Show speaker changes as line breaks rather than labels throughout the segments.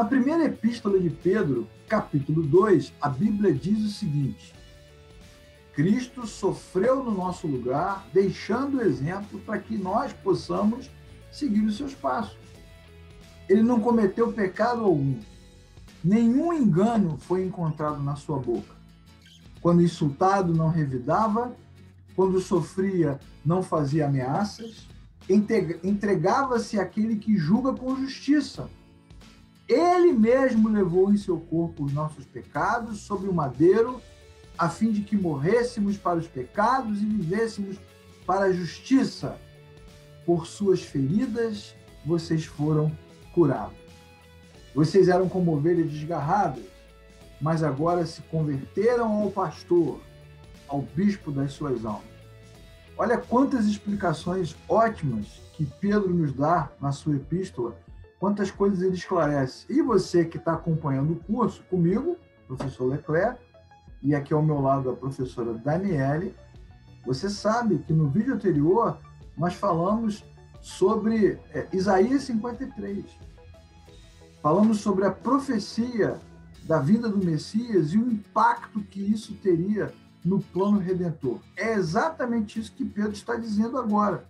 Na primeira epístola de Pedro, capítulo 2, a Bíblia diz o seguinte: Cristo sofreu no nosso lugar, deixando o exemplo para que nós possamos seguir os seus passos. Ele não cometeu pecado algum. Nenhum engano foi encontrado na sua boca. Quando insultado, não revidava. Quando sofria, não fazia ameaças. Entregava-se àquele que julga com justiça. Ele mesmo levou em seu corpo os nossos pecados sobre o madeiro, a fim de que morrêssemos para os pecados e vivêssemos para a justiça. Por suas feridas, vocês foram curados. Vocês eram como ovelhas desgarradas, mas agora se converteram ao pastor, ao bispo das suas almas. Olha quantas explicações ótimas que Pedro nos dá na sua epístola, quantas coisas ele esclarece. E você que está acompanhando o curso comigo, professor Leclerc, e aqui ao meu lado a professora Daniele, você sabe que no vídeo anterior nós falamos sobre Isaías 53. Falamos sobre a profecia da vinda do Messias e o impacto que isso teria no plano redentor. É exatamente isso que Pedro está dizendo agora.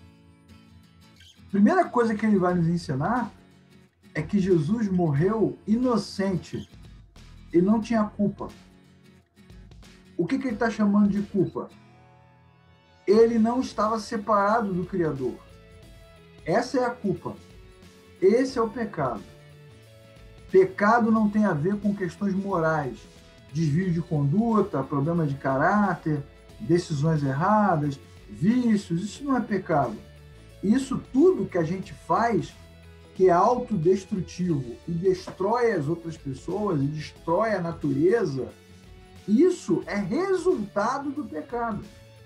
Primeira coisa que ele vai nos ensinar é que Jesus morreu inocente e não tinha culpa. O que ele está chamando de culpa? Ele não estava separado do Criador. Essa é a culpa. Esse é o pecado. Pecado não tem a ver com questões morais, desvio de conduta, problema de caráter, decisões erradas, vícios. Isso não é pecado. Isso tudo que a gente faz que é autodestrutivo e destrói as outras pessoas e destrói a natureza, isso é resultado do pecado.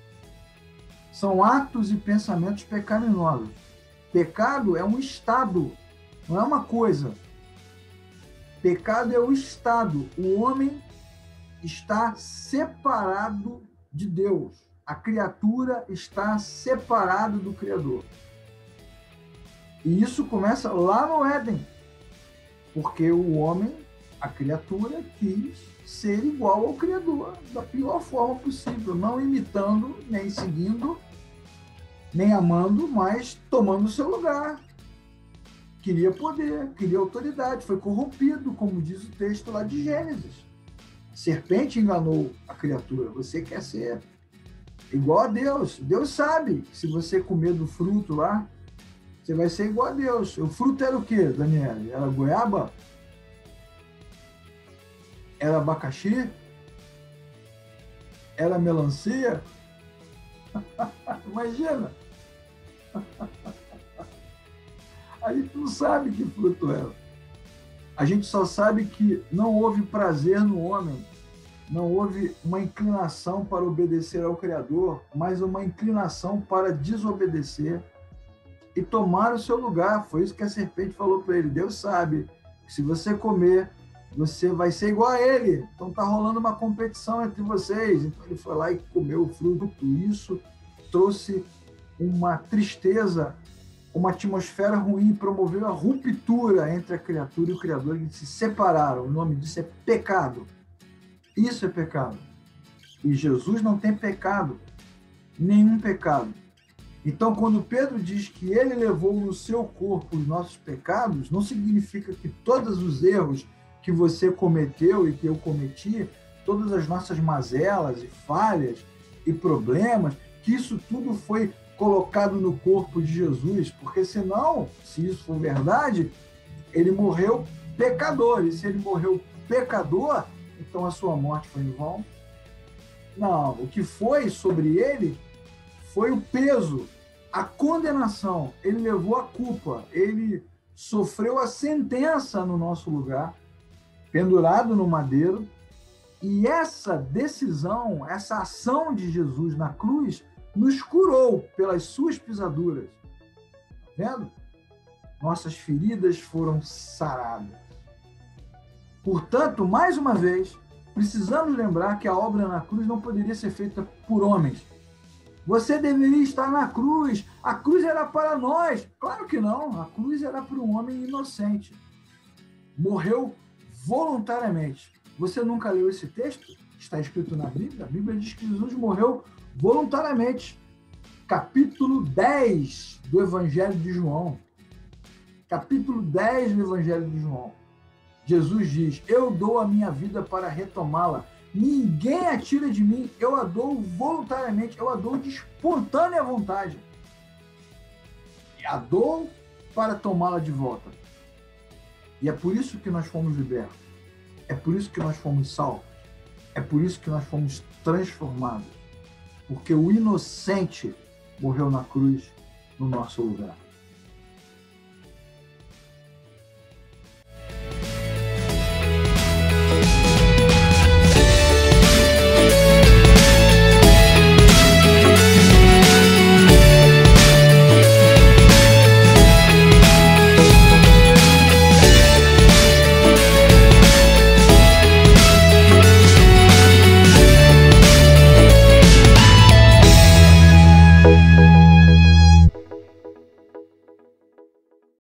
São atos e pensamentos pecaminosos. Pecado é um estado, não é uma coisa. Pecado é o estado. O homem está separado de Deus. A criatura está separada do Criador. E isso começa lá no Éden. Porque o homem, a criatura, quis ser igual ao Criador da pior forma possível, não imitando, nem seguindo, nem amando, mas tomando o seu lugar. Queria poder, queria autoridade, foi corrompido, como diz o texto lá de Gênesis. A serpente enganou a criatura. Você quer ser igual a Deus. Deus sabe que se você comer do fruto lá, você vai ser igual a Deus. O fruto era o quê, Daniela? Era goiaba? Era abacaxi? Era melancia? Imagina! A gente não sabe que fruto era. A gente só sabe que não houve prazer no homem, não houve uma inclinação para obedecer ao Criador, mas uma inclinação para desobedecer e tomar o seu lugar. Foi isso que a serpente falou para ele. Deus sabe que se você comer, você vai ser igual a ele. Então está rolando uma competição entre vocês. Então ele foi lá e comeu o fruto. Isso trouxe uma tristeza, uma atmosfera ruim, promoveu a ruptura entre a criatura e o Criador. Eles se separaram. O nome disso é pecado. Isso é pecado. E Jesus não tem pecado. Nenhum pecado. Então, quando Pedro diz que ele levou no seu corpo os nossos pecados, não significa que todos os erros que você cometeu e que eu cometi, todas as nossas mazelas e falhas e problemas, que isso tudo foi colocado no corpo de Jesus, porque senão, se isso for verdade, ele morreu pecador, e se ele morreu pecador, então a sua morte foi em vão? Não, o que foi sobre ele foi o peso, a condenação, ele levou a culpa, ele sofreu a sentença no nosso lugar, pendurado no madeiro, e essa decisão, essa ação de Jesus na cruz, nos curou pelas suas pisaduras. Tá vendo? Nossas feridas foram saradas. Portanto, mais uma vez, precisamos lembrar que a obra na cruz não poderia ser feita por homens. Você deveria estar na cruz. A cruz era para nós. Claro que não. A cruz era para um homem inocente. morreu voluntariamente. Você nunca leu esse texto? Está escrito na Bíblia. A Bíblia diz que Jesus morreu voluntariamente. Capítulo 10 do Evangelho de João. Capítulo 10 do Evangelho de João. Jesus diz: eu dou a minha vida para retomá-la. Ninguém a tira de mim. Eu a dou voluntariamente. Eu a dou de espontânea vontade. E a dou para tomá-la de volta. E é por isso que nós fomos libertos. É por isso que nós fomos salvos. É por isso que nós fomos transformados. Porque o inocente morreu na cruz no nosso lugar.